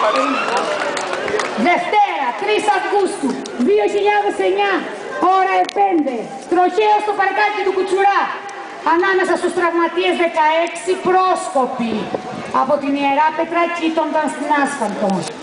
Δευτέρα, 3 Αυγούστου 2009, ώρα 5, τροχαίο στο παρκάκι του Κουτσουρά. Ανάμεσα στους τραυματίες 16 πρόσκοποι από την Ιερά Πετρά κοίτονταν στην άσφαλτο.